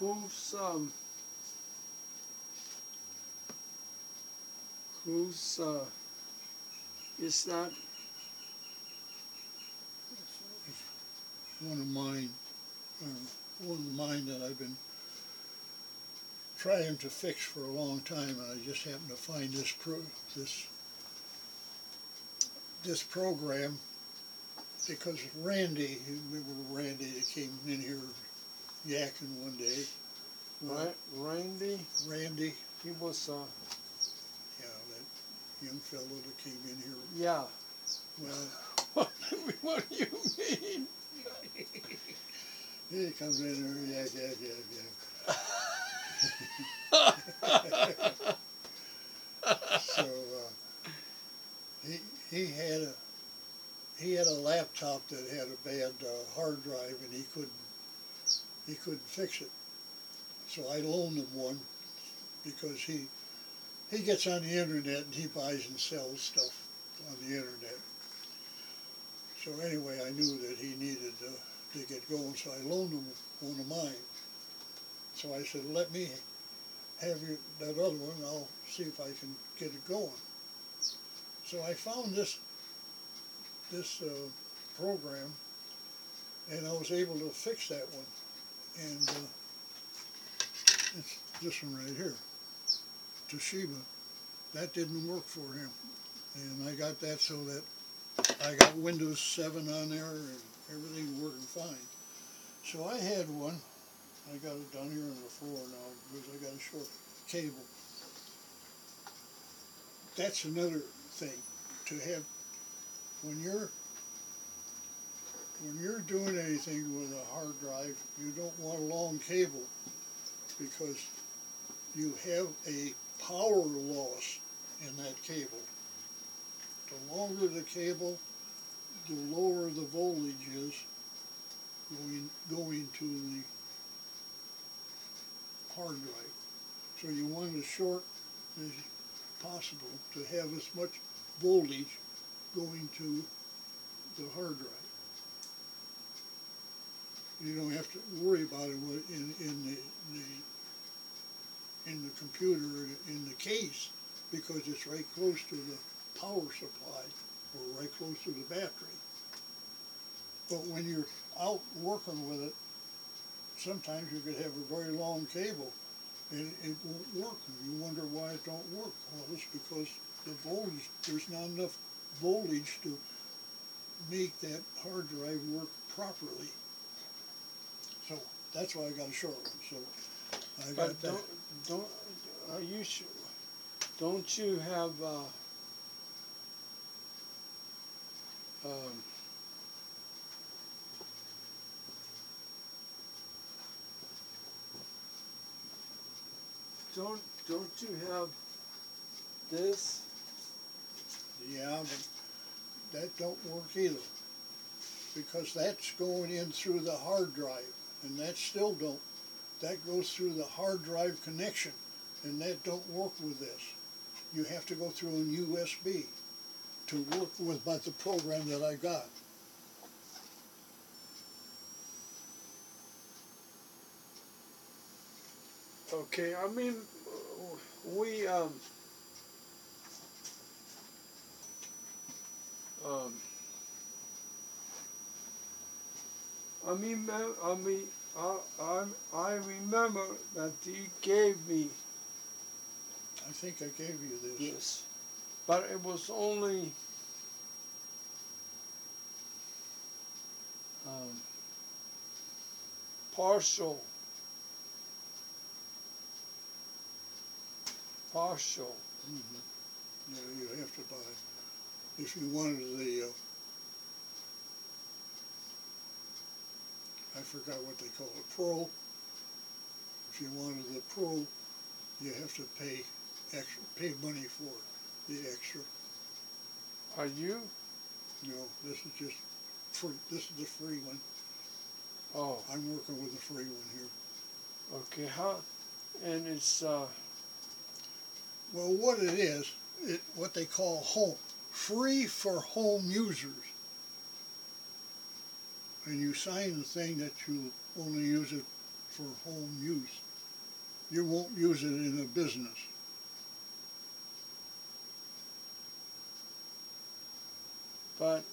who's who's it's not It's one of mine, that I've been trying to fix for a long time, and I just happened to find this program because Randy, you remember Randy that came in here yakking one day? right, Randy. Randy, He was yeah, that young fellow that came in here. yeah. Well, What do you mean? he comes in here, yak, yak, yak, yak. So he had a laptop that had a bad hard drive, and he couldn't fix it. So I loaned him one because he gets on the internet and he buys and sells stuff on the internet. So anyway, I knew that he needed to get going, so I loaned him one of mine. So I said, let me have that other one, and I'll see if I can get it going. So I found this program, and I was able to fix that one. And it's this one right here, Toshiba. That didn't work for him, and I got that so that I got Windows 7 on there and everything working fine. So I had one. I got it down here on the floor now because I got a short cable. That's another thing to have when you're doing anything with a hard drive. You don't want a long cable because you have a power loss in that cable. The longer the cable, the lower the voltage is going to the hard drive. So you want as short as possible to have as much voltage going to the hard drive. You don't have to worry about it in the computer, in the case, because it's right close to the power supply or right close to the battery. But when you're out working with it, sometimes you could have a very long cable and it won't work, and you wonder why it don't work. Well, it's because the voltage, there's not enough voltage to make that hard drive work properly. So that's why I got a short one. So I got But don't are you sure? Don't you have don't you have this? Yeah, but that don't work either, because that's going in through the hard drive, and that still don't. That goes through the hard drive connection, and that don't work with this. You have to go through a USB to work with the program that I got. Okay, I mean, we I remember that you gave me I think I gave you this. this, but it was only partial. Mm-hmm. Yeah, you have to buy. If you wanted the, I forgot what they call it, Pro. If you wanted the Pro, you have to pay money for it, the extra. Are you? No, this is just free. This is the free one. Oh. I'm working with the free one here. Okay, how? And it's well, what it is, what they call home, free for home users. And you sign the thing that you only use it for home use. You won't use it in a business. But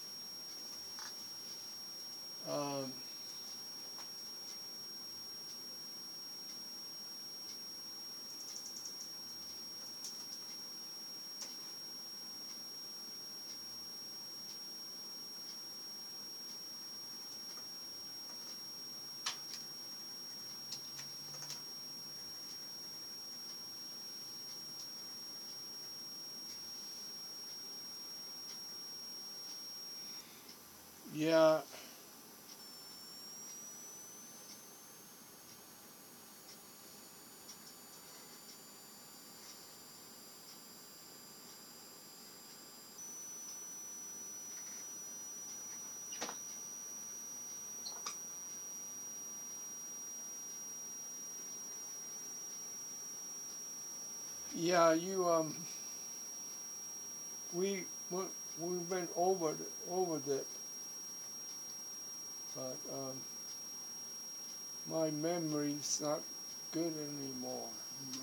yeah, yeah, we went over that, but my memory's not good anymore. No.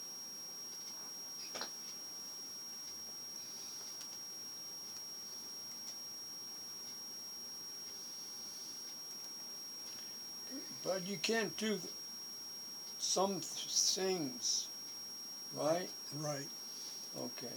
But you can't do some things, right? Right. Okay.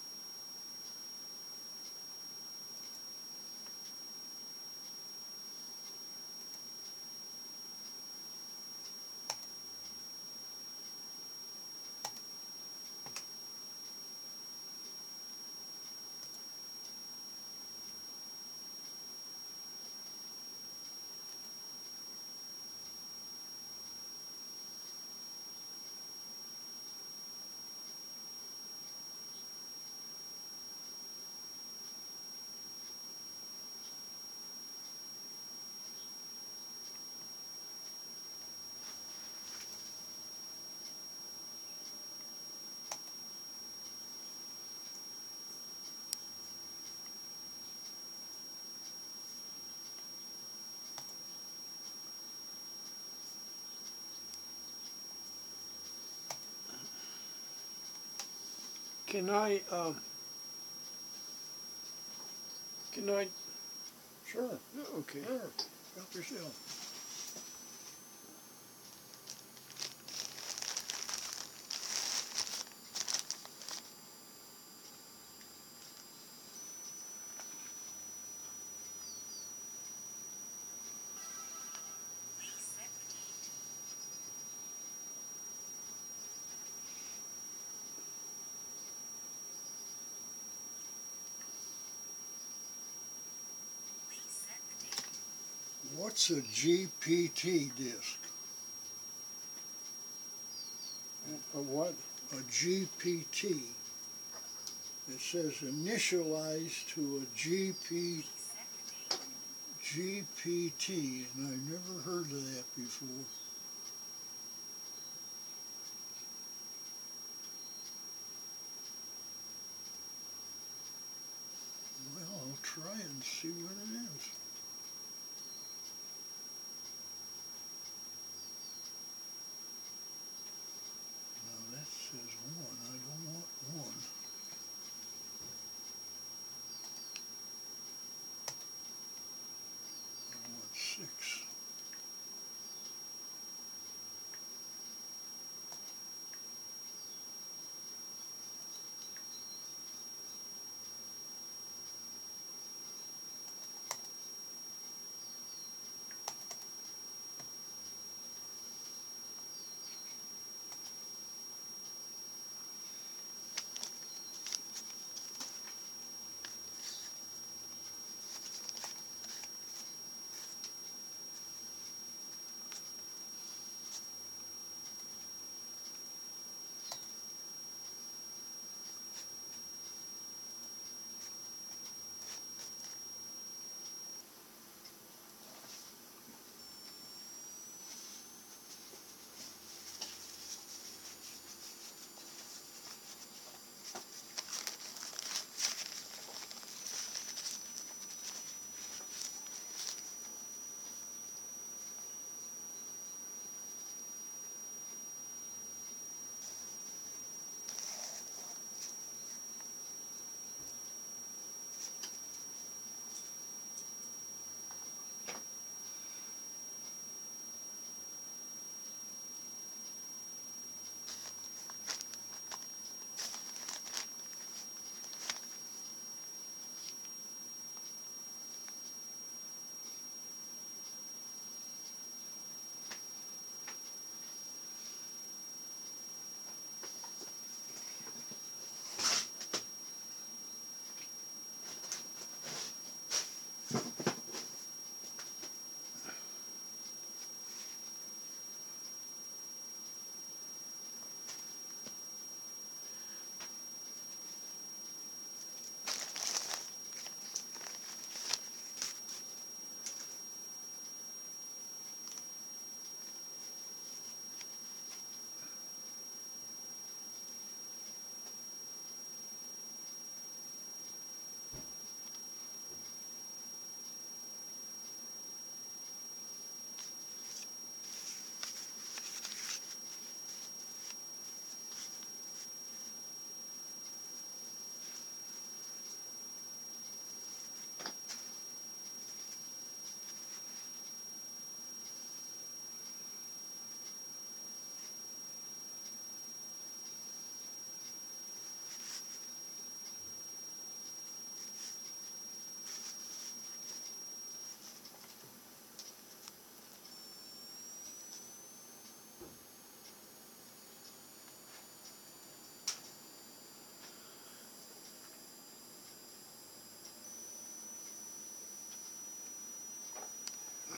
Can I, can I, Sure. okay. Sure. Help yourself. What's a GPT disc? A what? A GPT. It says initialized to a GPT, and I've never heard of that before. Well, I'll try and see what it is.